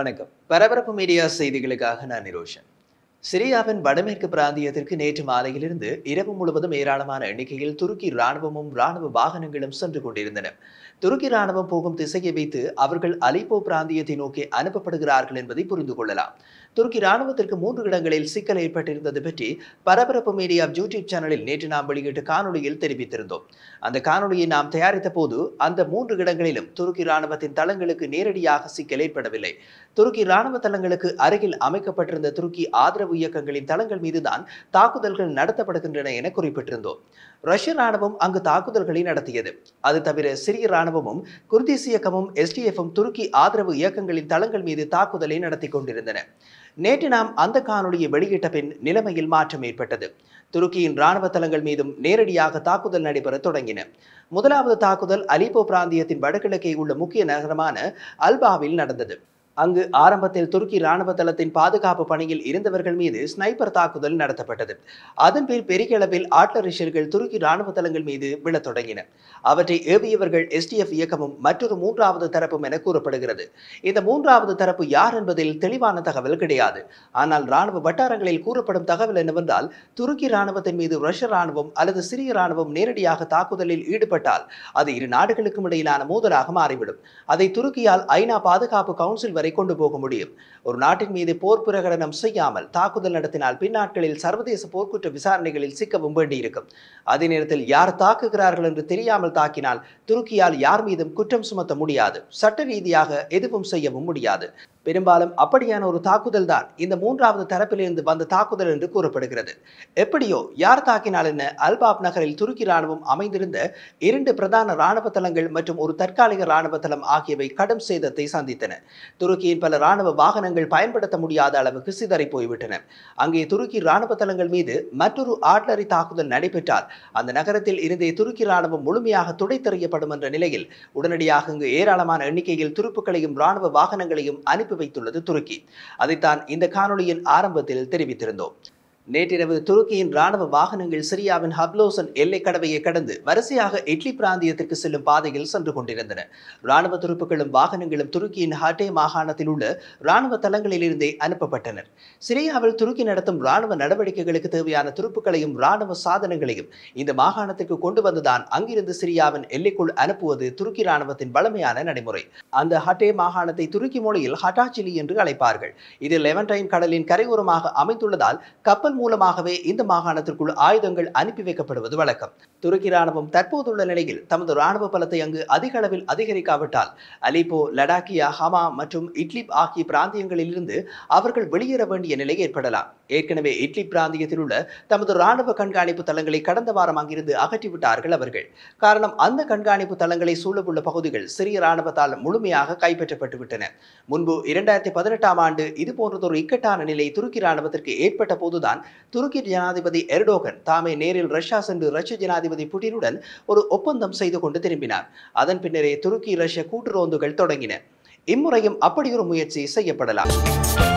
வணக்கம். பரபரப்பு மீடியா செய்திகளுக்காக நான் நிரோஷன். சிரியாவின் வடமேற்கு பிராந்தியத்திற்கு நேற்று மாலையிலிருந்து இரவு முழுவதும் ஏராளமான எண்ணிக்கையில் துருக்கி ராணுவமும் ராணுவ வாகனங்களும் சென்று கொண்டிருந்தன. துருக்கி ராணுவம் போகும் திசையை வைத்து அவர்கள் அலிப்போ பிராந்தியத்தை நோக்கி அனுப்பப்படுகிறார்கள் என்பதை புரிந்து கொள்ளலாம். துருக்கி ராணுவத்திற்கு 3 இடங்களில் சிக்கல் ஏற்பட்டிருந்தது பற்றி பரபரப்பு மீடியா யூடியூப் சேனலில் நேற்று நாம் வெளியிட்ட காணொலியில் தெரிவித்திருந்தோம். அந்த காணொலியை நாம் தயாரித்த போது அந்த 3 இடங்களிலும் துருக்கி ராணுவத்தின் தளங்களுக்கு நேரடியாக சிக்கல் ஏற்படவில்லை. துருக்கி ராணுவ தளங்களுக்கு அருகில் அமைக்கப்பட்டிருந்த துருக்கி ஆதரவு இயக்கங்களின் தளங்கள் மீதுதான் தாக்குதல்கள் நடத்தப்படுகின்றன என குறிப்பிட்டிருந்தோம். ரஷ்ய ராணுவம் அங்கு தாக்குதல்களை நடத்தியது. அது தவிர சிரிய ராணுவமும் குர்திஸ் இயக்கமும் எஸ்டிஎஃப்பும் துருக்கி ஆதரவு இயக்கங்களின் தளங்கள் மீது தாக்குதலை நடத்தி கொண்டிருந்தன. நேற்று நாம் அந்த காணொலியை வெளியிட்ட பின் நிலைமையில் மாற்றம் ஏற்பட்டது. துருக்கியின் ராணுவ தளங்கள் மீதும் நேரடியாக தாக்குதல் நடைபெற தொடங்கின. முதலாவது தாக்குதல் அலிப்போ பிராந்தியத்தின் வடகிழக்கே உள்ள முக்கிய நகரமான அல்பாவில் நடந்தது. அங்கு ஆரம்பத்தில் துருக்கி ராணுவ தளத்தின் பாதுகாப்பு பணியில் இருந்தவர்கள் மீது ஸ்னைப்பர் தாக்குதல் நடத்தப்பட்டது. அதன் பின் பெரிய அளவில் ஆர்ட்லரிஷர்கள் துருக்கி ராணுவ தளங்கள் மீது விழத் தொடங்கின. அவற்றை ஏவியவர்கள் எஸ்டிஎஃப் இயக்கமும் மற்றொரு 3வது தரப்பும் என கூறப்படுகிறது. இந்த 3வது தரப்பு யார் என்பதில் தெளிவான தகவல் கிடையாது. ஆனால் ராணுவ வட்டாரங்களில் கூறப்படும் தகவல் என்னவென்றால், துருக்கி ராணுவத்தின் மீது ரஷ்ய ராணுவம் அல்லது சிரிய ராணுவம் நேரடியாக தாக்குதலில் ஈடுபட்டால் அது இரு நாடுகளுக்கும் இடையிலான மோதலாக மாறிவிடும். அதை துருக்கியால் ஐநா பாதுகாப்பு கவுன்சில் வரை கொண்டு போக முடியும். ஒரு நாட்டின் மீது போர் பிரகடனம் செய்யாமல் தாக்குதல் நடத்தினால் பின்னாட்களில் சர்வதேச போர்க்குற்ற விசாரணைகளில் சிக்கவும் வேண்டியிருக்கும். அதே நேரத்தில் யார் தாக்குகிறார்கள் என்று தெரியாமல் தாக்கினால் துருக்கியால் யார் மீதும் குற்றம் சுமத்த முடியாது. சட்ட ரீதியாக எதுவும் செய்யவும் முடியாது. பெரும்பாலும் அப்படியான ஒரு தாக்குதல் தான் இந்த 3வது தரப்பிலிருந்து வந்த தாக்குதல் என்று கூறப்படுகிறது. எப்படியோ யார் தாக்கினால் என்ன, அல்பாப் நகரில் துருக்கி ராணுவம் அமைந்திருந்த 2 பிரதான ராணுவ தளங்கள் மற்றும் ஒரு தற்காலிக ராணுவ தளம் ஆகியவை கடும் சேதத்தை சந்தித்தன. துருக்கியின் பல ராணுவ வாகனங்கள் பயன்படுத்த முடியாத அளவுக்கு சிதறி போய்விட்டன. அங்கே துருக்கி ராணுவ தளங்கள் மீது மற்றொரு ஆர்ட்லரி தாக்குதல் நடைபெற்றால் அந்த நகரத்தில் இருந்தே துருக்கி ராணுவம் முழுமையாக துடைத்தெறியப்படும் என்ற நிலையில் உடனடியாக இங்கு ஏராளமான எண்ணிக்கையில் துருப்புக்களையும் ராணுவ வாகனங்களையும் அனுப்பி வைத்துள்ளது துருக்கி. அதைத்தான் இந்த காணொலியின் ஆரம்பத்தில் தெரிவித்திருந்தோம். நேற்றிரவு துருக்கியின் ராணுவ வாகனங்கள் சிரியாவின் ஹப்லோசன் எல்லை கடவையை கடந்து வரிசையாக இட்லி பிராந்தியத்திற்கு செல்லும் பாதையில் சென்று கொண்டிருந்தன. ராணுவ துருப்புகளும் வாகனங்களும் துருக்கியின் ஹட்டே மாகாணத்தில் உள்ள ராணுவ தளங்களிலிருந்தே அனுப்பப்பட்டனர். சிரியாவில் துருக்கி நடத்தும் ராணுவ நடவடிக்கைகளுக்கு தேவையான துருப்புகளையும் ராணுவ சாதனங்களையும் இந்த மாகாணத்திற்கு கொண்டு வந்துதான் அங்கிருந்து சிரியாவின் எல்லைக்குள் அனுப்புவது துருக்கி ராணுவத்தின் வழமையான நடைமுறை. அந்த ஹட்டே மாகாணத்தை துருக்கி மொழியில் ஹட்டாச்சிலி என்று அழைப்பார்கள். இது லெவன்டைன் கடலின் கரையோரமாக அமைந்துள்ளதால் கப்பல் மூலமாகவே இந்த மாகாணத்திற்குள் ஆயுதங்கள் அனுப்பி வைக்கப்படுவது வழக்கம். துருக்கி ராணுவம் தற்போதுள்ள நிலையில் தமது ராணுவ பலத்தை அங்கு அதிக அளவில் அதிகரிக்காவிட்டால் அலிப்போ, லடாக்கியா, ஹமா மற்றும் இட்லிப் ஆகிய பிராந்தியங்களில் இருந்து அவர்கள் வெளியேற வேண்டிய நிலை ஏற்படலாம். ஏற்கனவே இட்லிப் பிராந்தியத்தில் உள்ள தமது ராணுவ கண்காணிப்பு தளங்களை கடந்த வாரம் அங்கிருந்து அகற்றிவிட்டார்கள் அவர்கள். காரணம், அந்த கண்காணிப்பு தளங்களை சூழவுள்ள பகுதிகள் சிரிய ராணுவத்தால் முழுமையாக கைப்பற்றப்பட்டு விட்டன. முன்பு 2018ஆம் ஆண்டு இதுபோன்றதொரு இக்கட்டான நிலை துருக்கி ராணுவத்திற்கு ஏற்பட்ட போதுதான் துருக்கி ஜனாதிபதி எர்டோகன் தாமே நேரில் ரஷ்யா சென்று ரஷ்ய ஜனாதிபதி புட்டினுடன் ஒரு ஒப்பந்தம் செய்து கொண்டு திரும்பினார். அதன் பின்னரே துருக்கி ரஷ்ய கூட்டு ரோந்துகள் தொடங்கின. இம்முறையும் அப்படி ஒரு முயற்சி செய்யப்படலாம்.